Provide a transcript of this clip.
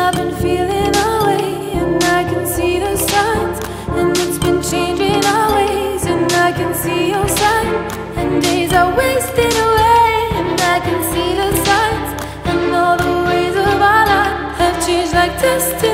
I've been feeling our way, and I can see the signs, and it's been changing our ways, and I can see your sign, and days are wasted away, and I can see the signs, and all the ways of our life have changed like destiny.